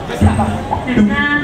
แบบเห็นหน้า